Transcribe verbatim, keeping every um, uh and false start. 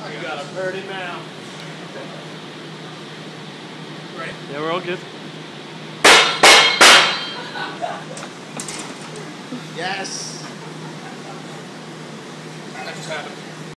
You got a birdie now. Right. Yeah, we're all good. Yes. That just happened.